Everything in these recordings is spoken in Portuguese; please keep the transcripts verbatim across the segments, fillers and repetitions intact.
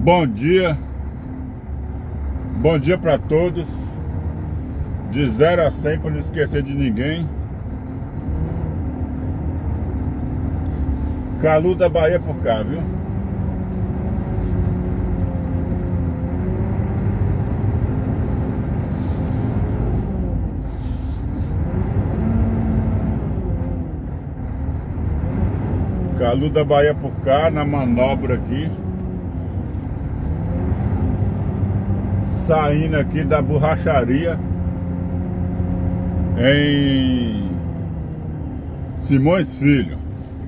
Bom dia, bom dia para todos, de zero a cem para não esquecer de ninguém. Calu da Bahia por cá, viu? Calu da Bahia por cá, na manobra aqui. Saindo aqui da borracharia em Simões Filho.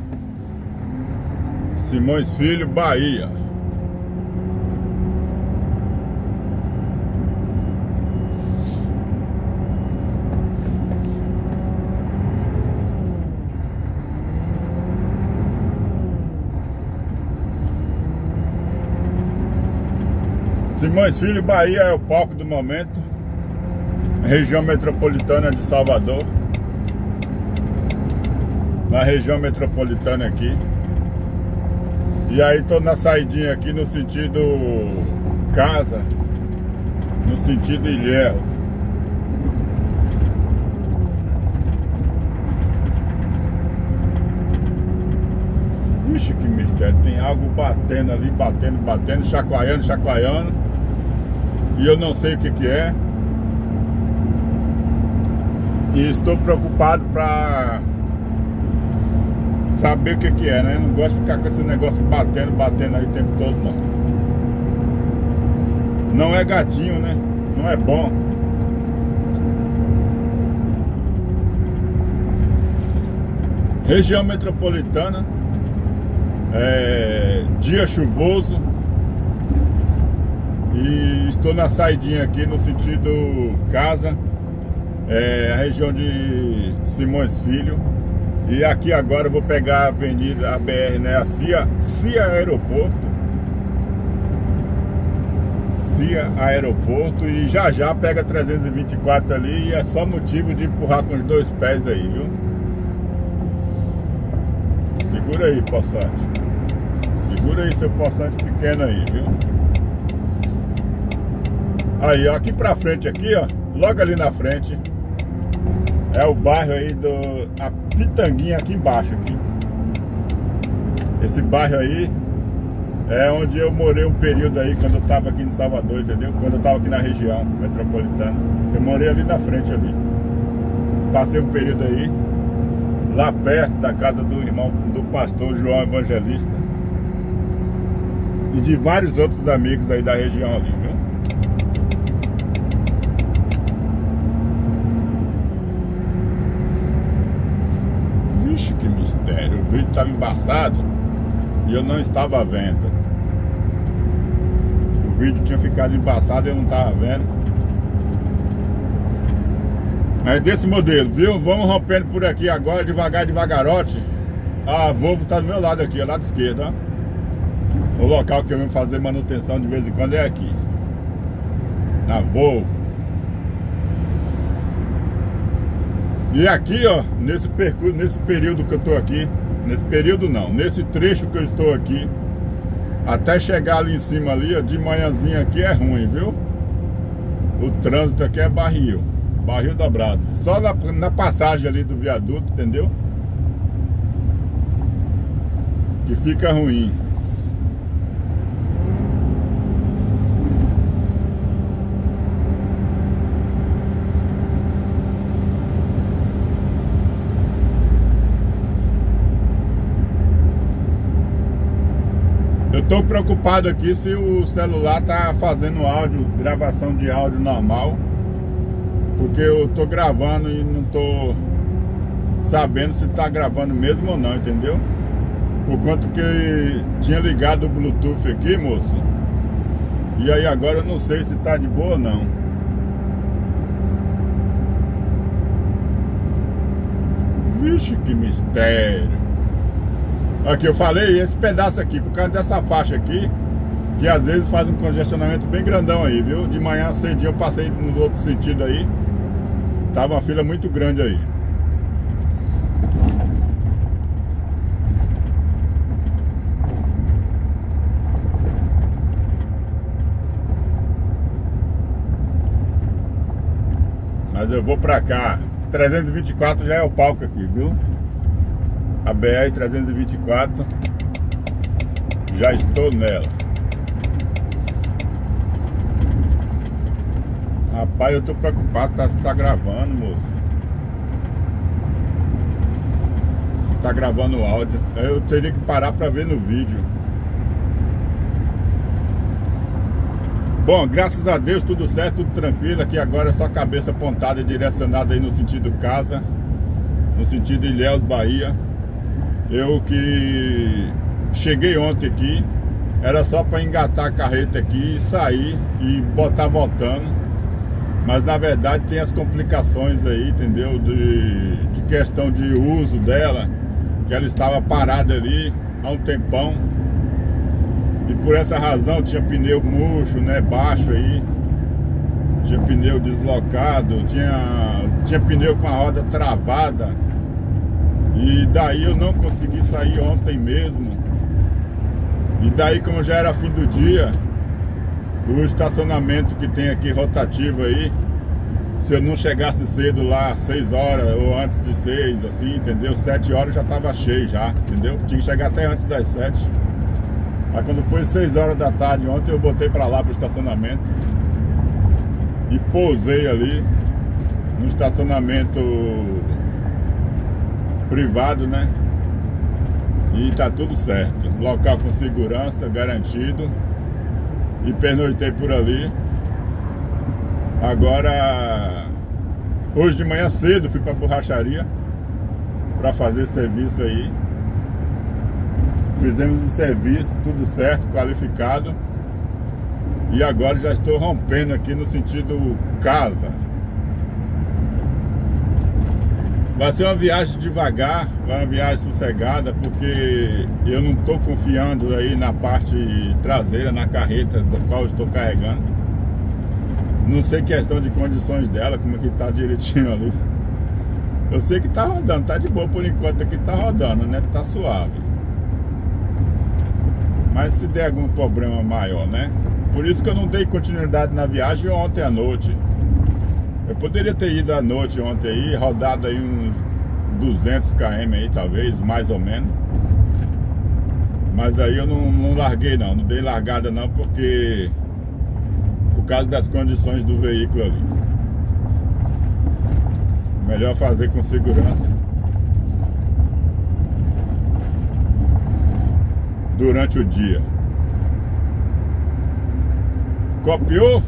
Simões Filho, Bahia. Simões Filho, Bahia é o palco do momento. Região metropolitana de Salvador. Na região metropolitana aqui. E aí tô na saidinha aqui no sentido casa, no sentido Ilhéus. Vixe, que mistério, tem algo batendo ali, batendo, batendo, chacoalhando, chacoalhando. E eu não sei o que que é. E estou preocupado para saber o que que é, né? Não gosto de ficar com esse negócio batendo, batendo aí o tempo todo, não. Não é gatinho, né? Não é bom. Região metropolitana. É... Dia chuvoso. E estou na saidinha aqui no sentido casa. É a região de Simões Filho. E aqui agora eu vou pegar a avenida, a B R, né? A CIA, CIA Aeroporto. CIA Aeroporto. E já já pega trezentos e vinte e quatro ali. E é só motivo de empurrar com os dois pés aí, viu? Segura aí, poçante. Segura aí seu poçante pequeno aí, viu? Aí, ó, aqui pra frente aqui, ó. Logo ali na frente. É o bairro aí do... A Pitanguinha aqui embaixo aqui. Esse bairro aí é onde eu morei um período aí quando eu tava aqui em Salvador, entendeu? Quando eu tava aqui na região metropolitana. Eu morei ali na frente ali. Passei um período aí lá perto da casa do irmão do pastor João Evangelista. E de vários outros amigos aí da região ali, viu? Que mistério, o vídeo estava embaçado e eu não estava vendo. O vídeo tinha ficado embaçado e eu não estava vendo. É desse modelo, viu? Vamos rompendo por aqui agora, devagar, devagarote. A Volvo está do meu lado aqui, ao lado esquerdo, ó. O local que eu venho fazer manutenção de vez em quando é aqui, na Volvo. E aqui, ó, nesse percurso, nesse período que eu tô aqui, nesse período não, nesse trecho que eu estou aqui, até chegar ali em cima ali, ó, de manhãzinha aqui é ruim, viu? O trânsito aqui é barril, barril dobrado. Só na, na passagem ali do viaduto, entendeu? Que fica ruim. Eu tô preocupado aqui se o celular tá fazendo áudio, gravação de áudio normal. Porque eu tô gravando e não tô sabendo se tá gravando mesmo ou não, entendeu? Por conta que tinha ligado o Bluetooth aqui, moço. E aí agora eu não sei se tá de boa ou não. Vixe, que mistério. Aqui eu falei, esse pedaço aqui, por causa dessa faixa aqui, que às vezes faz um congestionamento bem grandão aí, viu? De manhã cedinho eu passei no outro sentido aí. Tava uma fila muito grande aí. Mas eu vou pra cá. trezentos e vinte e quatro já é o palco aqui, viu? A B R trezentos e vinte e quatro. Já estou nela. Rapaz, eu tô preocupado, tá, se tá gravando, moço. Se tá gravando o áudio. Eu teria que parar pra ver no vídeo. Bom, graças a Deus, tudo certo, tudo tranquilo. Aqui agora é só cabeça apontada e direcionada aí no sentido casa, no sentido Ilhéus, Bahia. Eu que cheguei ontem aqui, era só para engatar a carreta aqui e sair e botar voltando. Mas na verdade tem as complicações aí, entendeu? De, de questão de uso dela, que ela estava parada ali há um tempão. E por essa razão tinha pneu murcho, né, baixo aí. Tinha pneu deslocado, tinha, tinha pneu com a roda travada. E daí eu não consegui sair ontem mesmo. E daí, como já era fim do dia, o estacionamento que tem aqui rotativo aí, se eu não chegasse cedo lá, seis horas ou antes de seis, assim, entendeu? sete horas já tava cheio já, entendeu? Tinha que chegar até antes das sete. Aí quando foi seis horas da tarde ontem, eu botei pra lá pro estacionamento e pousei ali no estacionamento privado, né? E tá tudo certo. Local com segurança, garantido. E pernoitei por ali. Agora, hoje de manhã cedo, fui pra borracharia pra fazer serviço aí. Fizemos o serviço, tudo certo, qualificado. E agora já estou rompendo aqui no sentido casa. Vai ser uma viagem devagar, vai uma viagem sossegada, porque eu não estou confiando aí na parte traseira, na carreta do qual eu estou carregando. Não sei questão de condições dela, como é que tá direitinho ali. Eu sei que tá rodando, tá de boa por enquanto aqui, tá rodando, né? Tá suave. Mas se der algum problema maior, né? Por isso que eu não dei continuidade na viagem ontem à noite. Eu poderia ter ido à noite ontem aí, rodado aí uns duzentos quilômetros aí, talvez, mais ou menos. Mas aí eu não, não larguei não, não dei largada não, porque... por causa das condições do veículo ali. Melhor fazer com segurança. Durante o dia. Copiou?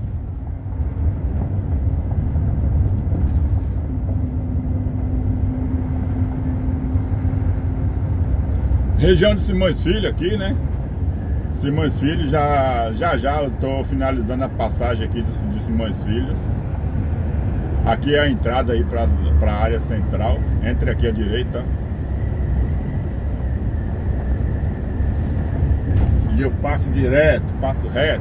Região de Simões Filho aqui, né? Simões Filho, já já, já eu tô finalizando a passagem aqui de, de Simões Filhos. Aqui é a entrada aí para para a área central. Entre aqui à direita. E eu passo direto, passo reto.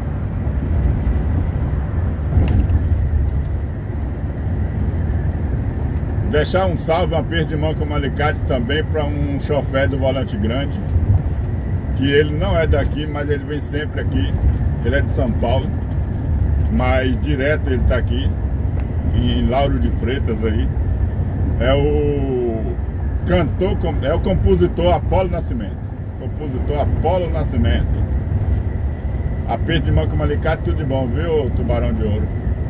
Deixar um salve, um aperto de mão com o alicate também para um chofer do Volante Grande, que ele não é daqui, mas ele vem sempre aqui. Ele é de São Paulo, mas direto ele tá aqui em Lauro de Freitas aí. É o cantor, é o compositor Apolo Nascimento. Compositor Apolo Nascimento. Aperto de mão com alicate, tudo de bom, viu, Tubarão de Ouro?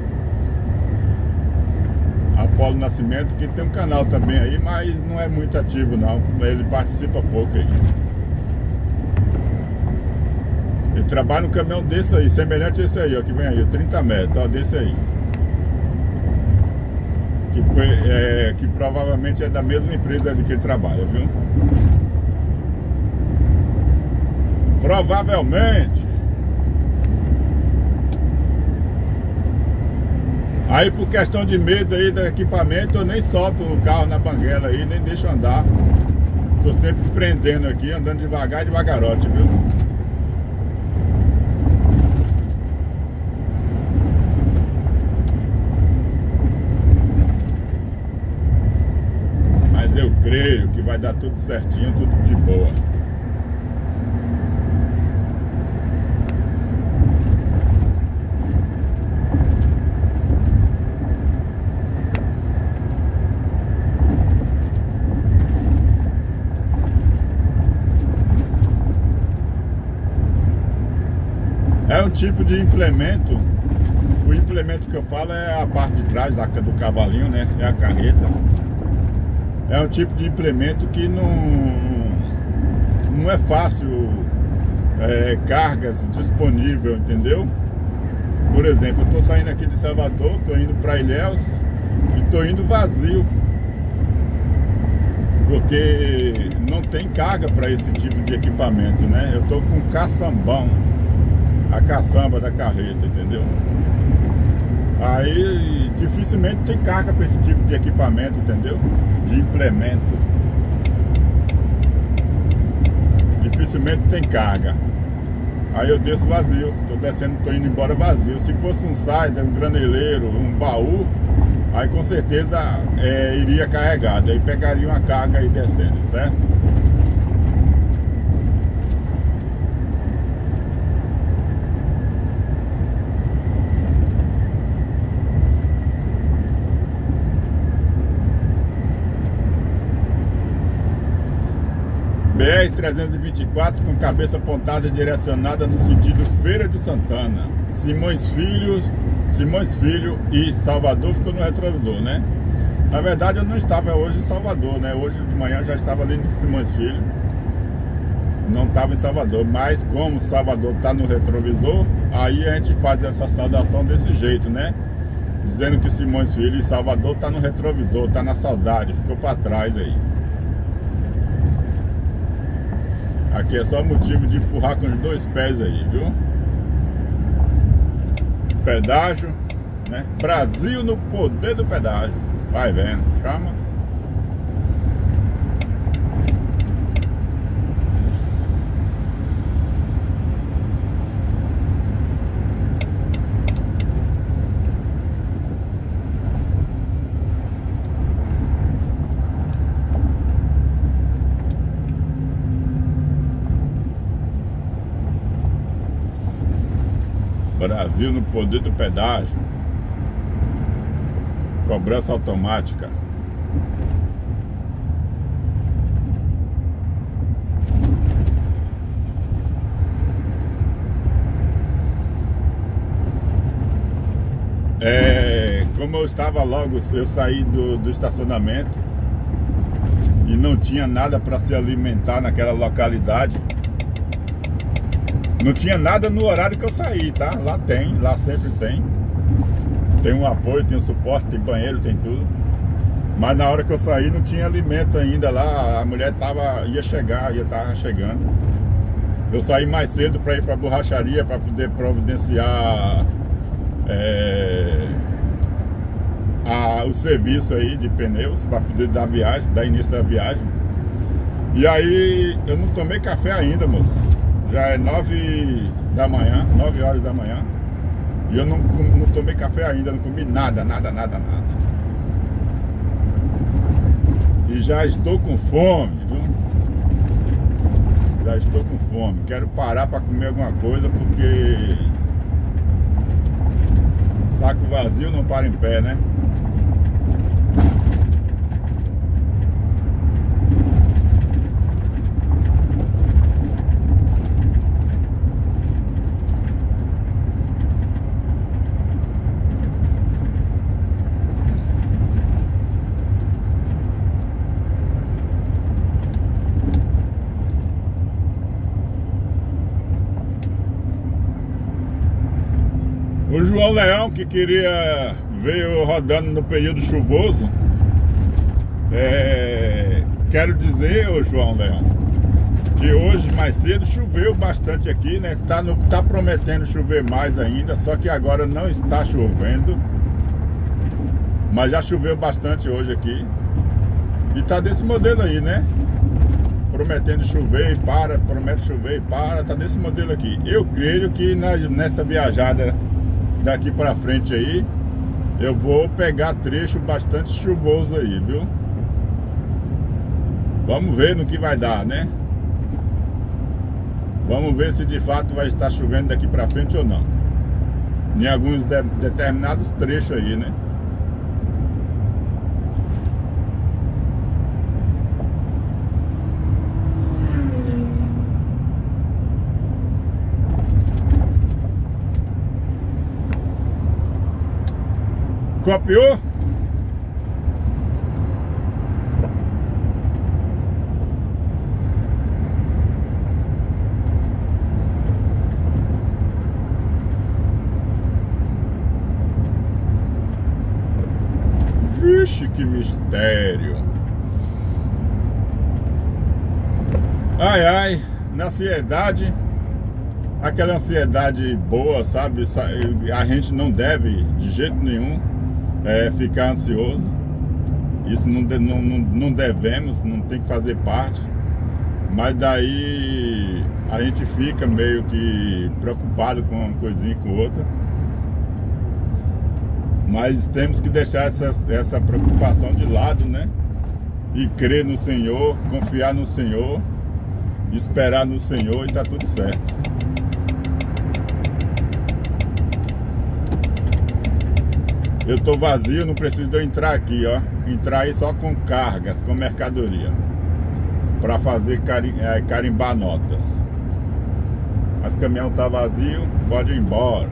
Apolo Nascimento, que tem um canal também aí, mas não é muito ativo não. Ele participa pouco aí. Ele trabalha no caminhão desse aí, semelhante a esse aí, ó, que vem aí, trinta metros, ó, desse aí. Que, é, que provavelmente é da mesma empresa ali que ele trabalha, viu? Provavelmente. Aí por questão de medo aí do equipamento, eu nem solto o carro na banguela aí, nem deixo andar. Tô sempre prendendo aqui, andando devagar, devagarote, viu? Mas eu creio que vai dar tudo certinho, tudo de boa. É um tipo de implemento. O implemento que eu falo é a parte de trás da, do cavalinho, né? É a carreta. É um tipo de implemento que não, não é fácil é, cargas disponível, entendeu? Por exemplo, eu tô saindo aqui de Salvador, tô indo para Ilhéus e tô indo vazio. Porque não tem carga para esse tipo de equipamento, né? Eu tô com caçambão, a caçamba da carreta, entendeu? Aí dificilmente tem carga para esse tipo de equipamento, entendeu? De implemento. Dificilmente tem carga. Aí eu desço vazio, tô descendo, tô indo embora vazio. Se fosse um sider, um graneleiro, um baú, aí com certeza é, iria carregado. Aí pegaria uma carga aí descendo, certo? B R trezentos e vinte e quatro com cabeça apontada e direcionada no sentido Feira de Santana. Simões Filho, Simões Filho e Salvador ficou no retrovisor, né? Na verdade eu não estava hoje em Salvador, né? Hoje de manhã eu já estava ali em Simões Filho. Não estava em Salvador, mas como Salvador está no retrovisor, aí a gente faz essa saudação desse jeito, né? Dizendo que Simões Filho e Salvador tá no retrovisor, tá na saudade, ficou para trás aí. Aqui é só motivo de empurrar com os dois pés aí, viu? Pedágio, né? Brasil no poder do pedágio. Vai vendo, chama. Brasil no poder do pedágio. Cobrança automática. É, como eu estava logo, eu saí do, do estacionamento e não tinha nada para se alimentar naquela localidade. Não tinha nada no horário que eu saí, tá? Lá tem, lá sempre tem. Tem um apoio, tem um suporte, tem banheiro, tem tudo. Mas na hora que eu saí não tinha alimento ainda lá. A mulher tava, ia chegar, ia estar chegando. Eu saí mais cedo para ir para a borracharia para poder providenciar é, a, o serviço aí de pneus para poder dar viagem, dar início da viagem. E aí eu não tomei café ainda, moço. Já é nove da manhã, nove horas da manhã. E eu não, não tomei café ainda, não comi nada, nada, nada, nada. E já estou com fome, viu? Já estou com fome. Quero parar para comer alguma coisa, porque saco vazio não para em pé, né? O João Leão, que queria ver eu rodando no período chuvoso, é, quero dizer, ô João Leão, que hoje mais cedo choveu bastante aqui, né? Tá, no, tá prometendo chover mais ainda, só que agora não está chovendo. Mas já choveu bastante hoje aqui. E tá desse modelo aí, né? Prometendo chover e para, promete chover e para, tá desse modelo aqui. Eu creio que na, nessa viajada daqui pra frente aí, eu vou pegar trecho bastante chuvoso aí, viu? Vamos ver no que vai dar, né? Vamos ver se de fato vai estar chovendo daqui pra frente ou não. Em alguns de, determinados trechos aí, né? Copiou? Vixe, que mistério. Ai, ai, na ansiedade, aquela ansiedade boa, sabe? A gente não deve, de jeito nenhum, é, ficar ansioso. Isso não, não, não devemos, não tem que fazer parte. Mas daí a gente fica meio que preocupado com uma coisinha e com outra. Mas temos que deixar essa, essa preocupação de lado, né? E crer no Senhor, confiar no Senhor, esperar no Senhor e tá tudo certo. Eu tô vazio, não preciso de eu entrar aqui, ó. Entrar aí só com cargas, com mercadoria, para fazer carim, é, carimbar notas. Mas o caminhão tá vazio, pode ir embora.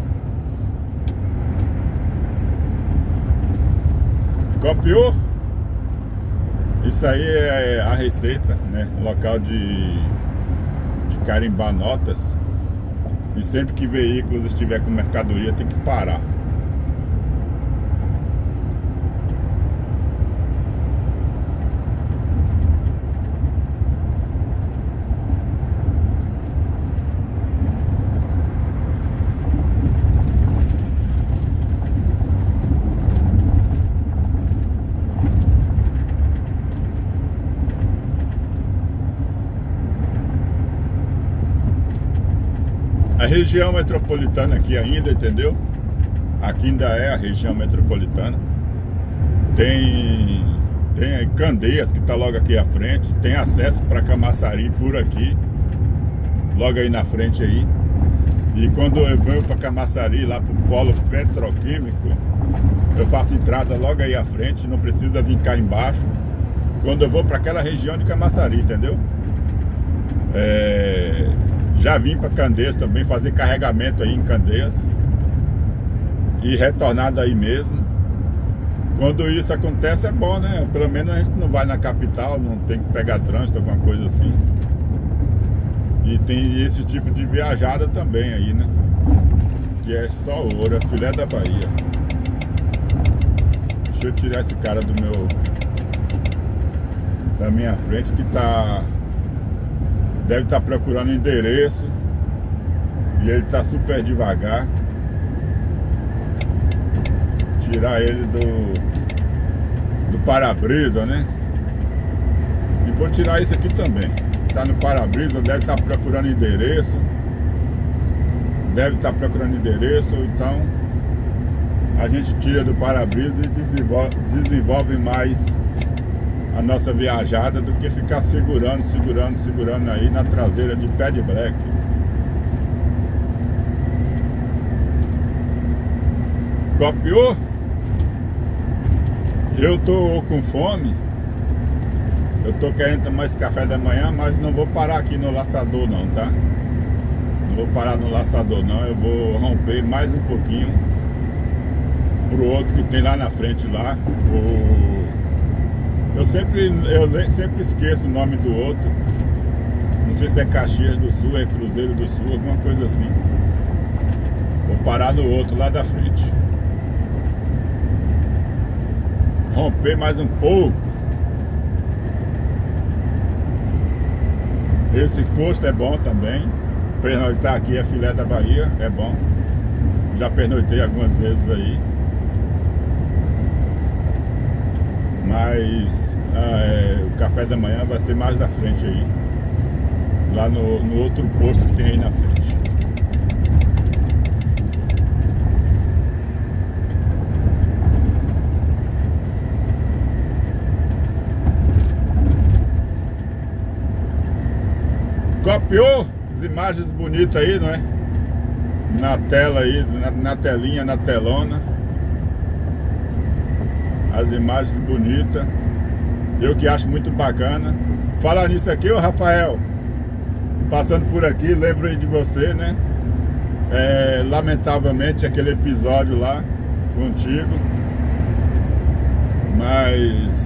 Copiou? Isso aí é a receita, né? O local de, de carimbar notas. E sempre que veículos estiver com mercadoria tem que parar. A região metropolitana aqui ainda, entendeu? Aqui ainda é a região metropolitana. Tem, tem Candeias, que está logo aqui à frente. Tem acesso para Camaçari por aqui, logo aí na frente aí. E quando eu venho para Camaçari, lá para o polo petroquímico, eu faço entrada logo aí à frente, não precisa vir cá embaixo. Quando eu vou para aquela região de Camaçari, entendeu? É... Já vim para Candeias também, fazer carregamento aí em Candeias e retornar daí mesmo. Quando isso acontece é bom, né? Pelo menos a gente não vai na capital, não tem que pegar trânsito, alguma coisa assim. E tem esse tipo de viajada também aí, né? Que é só ouro, é filé da Bahia. Deixa eu tirar esse cara do meu... da minha frente, que tá... deve estar procurando endereço. E ele tá super devagar. Tirar ele do do para-brisa, né? E vou tirar isso aqui também. Tá no para-brisa, deve estar procurando endereço. Deve estar procurando endereço. Então a gente tira do para-brisa e desenvolve, desenvolve mais a nossa viajada do que ficar segurando, segurando, segurando aí na traseira de pé de black. Copiou? Eu tô com fome. Eu tô querendo tomar esse café da manhã, mas não vou parar aqui no laçador não, tá? Não vou parar no laçador não, eu vou romper mais um pouquinho pro outro que tem lá na frente lá. O... Eu sempre, eu sempre esqueço o nome do outro. Não sei se é Caxias do Sul, é Cruzeiro do Sul, alguma coisa assim. Vou parar no outro lá da frente. Romper mais um pouco. Esse posto é bom também. Pernoitar aqui é filé da Bahia, é bom. Já pernoitei algumas vezes aí. Mas é, o café da manhã vai ser mais da frente aí. Lá no, no outro posto que tem aí na frente. Copiou as imagens bonitas aí, não é? Na tela aí, na, na telinha, na telona. As imagens bonitas. Eu que acho muito bacana. Falar nisso aqui, ô Rafael, passando por aqui, lembro aí de você, né? É, lamentavelmente aquele episódio lá contigo, Mas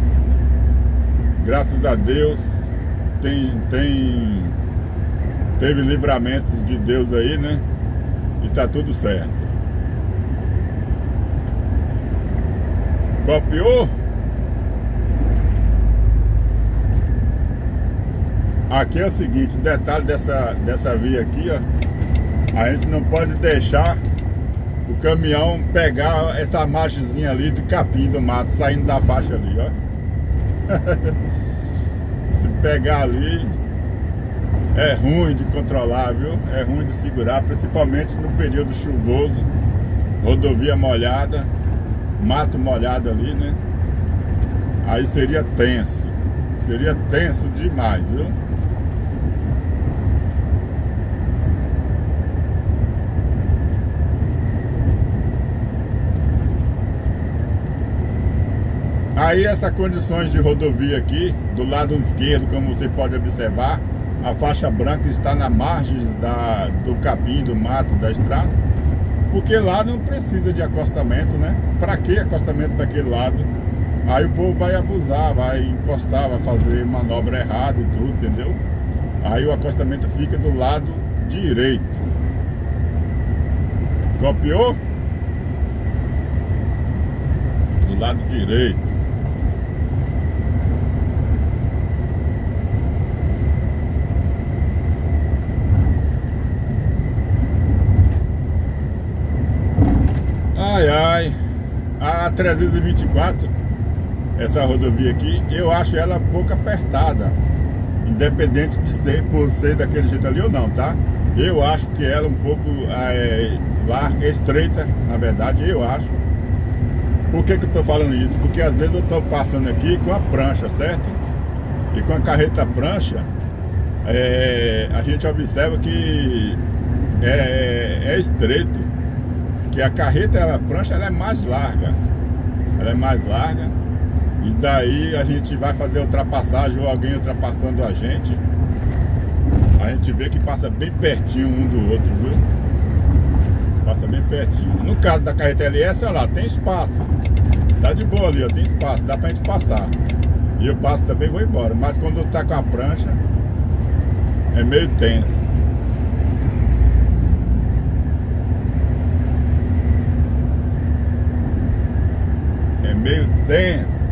graças a Deus tem, tem teve livramentos de Deus aí, né? E tá tudo certo. Copiou? Aqui é o seguinte, o detalhe dessa, dessa via aqui, ó, a gente não pode deixar o caminhão pegar essa margenzinha ali do capim do mato, saindo da faixa ali, ó. Se pegar ali, é ruim de controlar, viu? É ruim de segurar, principalmente no período chuvoso, rodovia molhada, mato molhado ali, né? Aí seria tenso, seria tenso demais, viu? Aí essas condições de rodovia aqui, do lado esquerdo, como você pode observar, a faixa branca está na margem da, do capim, do mato, da estrada, porque lá não precisa de acostamento, né? Pra que acostamento daquele lado? Aí o povo vai abusar, vai encostar, vai fazer manobra errada e tudo, entendeu? Aí o acostamento fica do lado direito. Copiou? Do lado direito. Ai, ai, a trezentos e vinte e quatro, essa rodovia aqui, eu acho ela um pouco apertada, independente de ser por ser daquele jeito ali ou não, tá? Eu acho que ela um pouco é, larga, estreita, na verdade, eu acho. Por que que eu tô falando isso? Porque às vezes eu tô passando aqui com a prancha, certo? E com a carreta prancha, é, a gente observa que é, é estreito. Que a carreta, ela, a prancha, ela é mais larga. Ela é mais larga. E daí a gente vai fazer ultrapassagem ou alguém ultrapassando a gente. A gente vê que passa bem pertinho um do outro, viu? Passa bem pertinho. No caso da carreta L S, olha lá, tem espaço. Tá de boa ali, ó, tem espaço, dá pra gente passar. E eu passo também e vou embora. Mas quando tá com a prancha, é meio tenso. É meio tenso.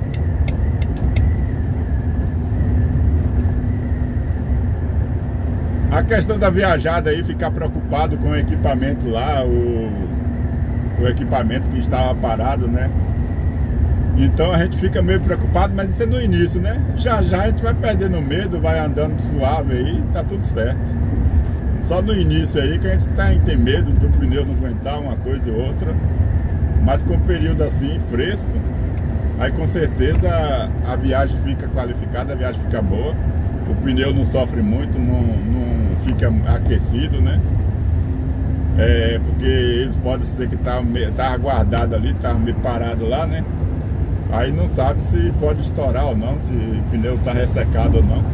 A questão da viajada aí, ficar preocupado com o equipamento lá, o, o equipamento que estava parado, né? Então a gente fica meio preocupado, mas isso é no início, né? Já já a gente vai perdendo medo, vai andando suave aí, tá tudo certo. Só no início aí que a gente tá, tem medo do pneu não aguentar uma coisa ou outra. Mas com um período assim, fresco, aí com certeza a viagem fica qualificada, a viagem fica boa. O pneu não sofre muito, não, não fica aquecido, né? É, porque eles podem ser que tá, tá guardado ali, tá meio parado lá, né? Aí não sabe se pode estourar ou não, se o pneu tá ressecado ou não.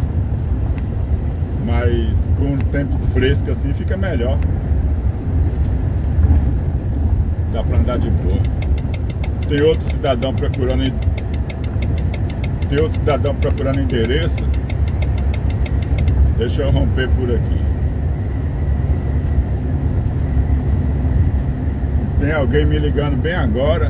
Mas com o tempo fresco assim fica melhor. Dá pra andar de boa. Tem outro cidadão procurando Tem outro cidadão procurando endereço. Deixa eu romper por aqui. Tem alguém me ligando bem agora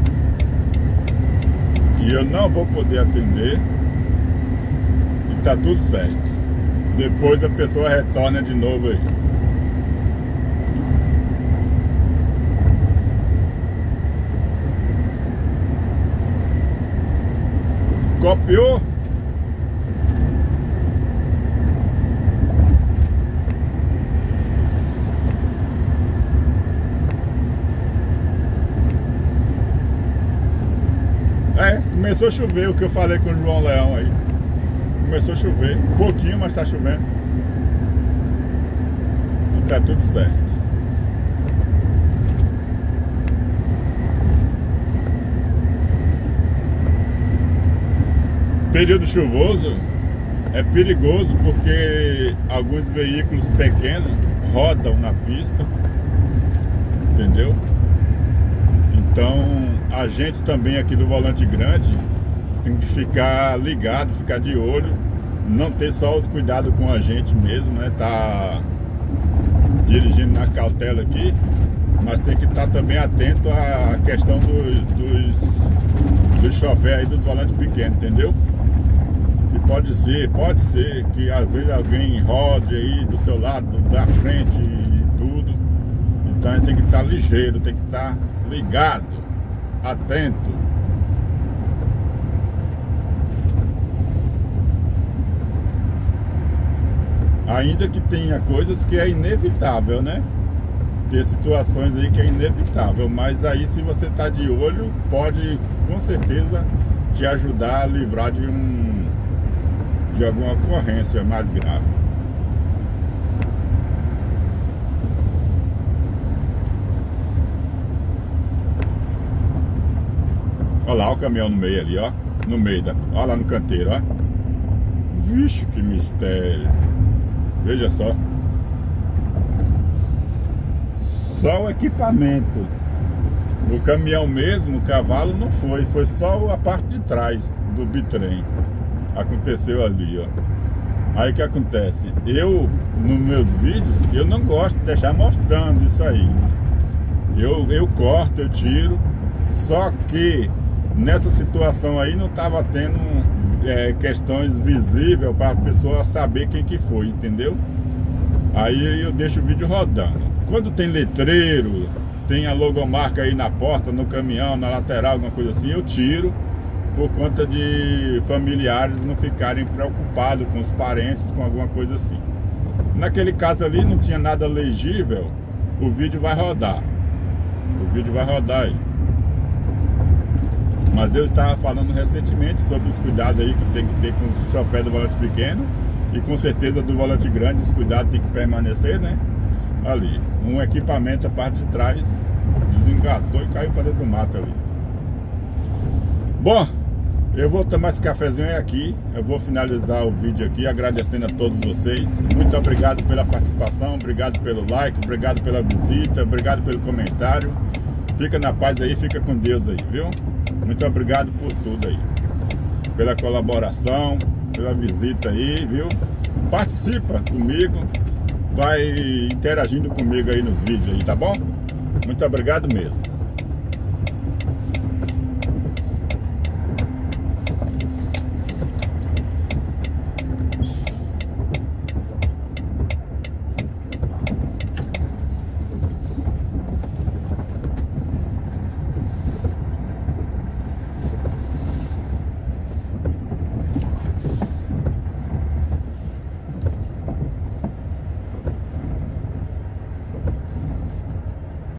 e eu não vou poder atender. E tá tudo certo. Depois a pessoa retorna de novo aí. Copiou? É, começou a chover, o que eu falei com o João Leão aí. Começou a chover, um pouquinho, mas tá chovendo. E tá tudo certo. Período chuvoso é perigoso porque alguns veículos pequenos rodam na pista, entendeu? Então a gente também aqui do volante grande tem que ficar ligado, ficar de olho, não ter só os cuidados com a gente mesmo, né? Tá dirigindo na cautela aqui, mas tem que estar também atento à questão dos, dos, dos choferes aí dos volantes pequenos, entendeu? E pode ser, pode ser que às vezes alguém rode aí do seu lado, da frente e tudo. Então a gente tem que estar ligeiro, tem que estar ligado, atento. Ainda que tenha coisas que é inevitável, né? Tem situações aí que é inevitável, mas aí se você tá de olho, pode com certeza te ajudar a livrar de um de alguma ocorrência mais grave. Olha lá o caminhão no meio ali, ó. No meio da... Olha lá no canteiro, ó. Vixe, que mistério. Veja só. Só o equipamento. O caminhão mesmo, o cavalo não foi. Foi só a parte de trás do bitrem. Aconteceu ali, ó. Aí o que acontece? Eu, nos meus vídeos, eu não gosto de deixar mostrando isso aí. Eu, eu corto, eu tiro. Só que nessa situação aí não estava tendo é, questões visíveis para a pessoa saber quem que foi, entendeu? Aí eu deixo o vídeo rodando. Quando tem letreiro, tem a logomarca aí na porta, no caminhão, na lateral, alguma coisa assim, eu tiro, por conta de familiares não ficarem preocupados com os parentes, com alguma coisa assim. Naquele caso ali não tinha nada legível, o vídeo vai rodar. O vídeo vai rodar aí. Mas eu estava falando recentemente sobre os cuidados aí que tem que ter com o chofer do volante pequeno. E com certeza do volante grande, os cuidados tem que permanecer, né? Ali, um equipamento, a parte de trás desengatou e caiu para dentro do mato ali. Bom, eu vou tomar esse cafezinho aqui. Eu vou finalizar o vídeo aqui agradecendo a todos vocês. Muito obrigado pela participação, obrigado pelo like, obrigado pela visita, obrigado pelo comentário. Fica na paz aí, fica com Deus aí, viu? Muito obrigado por tudo aí, pela colaboração, pela visita aí, viu? Participa comigo, vai interagindo comigo aí nos vídeos aí, tá bom? Muito obrigado mesmo.